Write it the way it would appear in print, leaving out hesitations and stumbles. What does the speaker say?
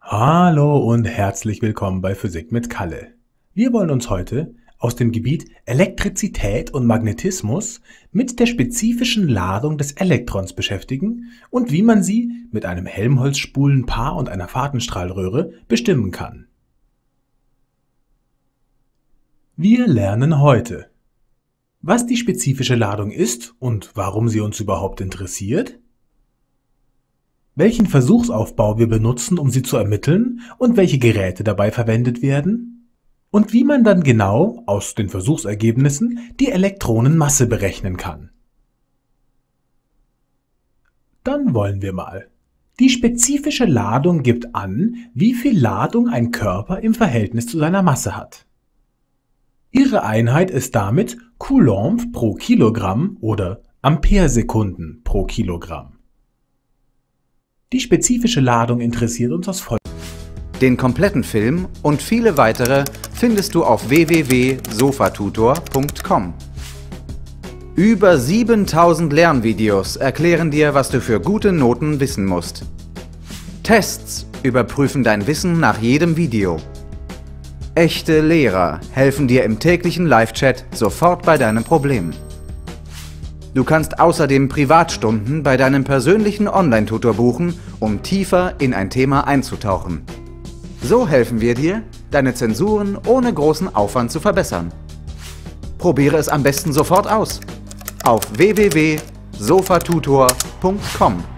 Hallo und herzlich willkommen bei Physik mit Kalle. Wir wollen uns heute aus dem Gebiet Elektrizität und Magnetismus mit der spezifischen Ladung des Elektrons beschäftigen und wie man sie mit einem Helmholtz-Spulenpaar und einer Fadenstrahlröhre bestimmen kann. Wir lernen heute, was die spezifische Ladung ist und warum sie uns überhaupt interessiert, welchen Versuchsaufbau wir benutzen, um sie zu ermitteln und welche Geräte dabei verwendet werden und wie man dann genau aus den Versuchsergebnissen die Elektronenmasse berechnen kann. Dann wollen wir mal. Die spezifische Ladung gibt an, wie viel Ladung ein Körper im Verhältnis zu seiner Masse hat. Ihre Einheit ist damit Coulomb pro Kilogramm oder Amperesekunden pro Kilogramm. Die spezifische Ladung interessiert uns aus folgendem. Den kompletten Film und viele weitere findest du auf www.sofatutor.com. Über 7000 Lernvideos erklären dir, was du für gute Noten wissen musst. Tests überprüfen dein Wissen nach jedem Video. Echte Lehrer helfen dir im täglichen Live-Chat sofort bei deinem Problem. Du kannst außerdem Privatstunden bei deinem persönlichen Online-Tutor buchen, um tiefer in ein Thema einzutauchen. So helfen wir dir, deine Zensuren ohne großen Aufwand zu verbessern. Probiere es am besten sofort aus. Auf www.sofatutor.com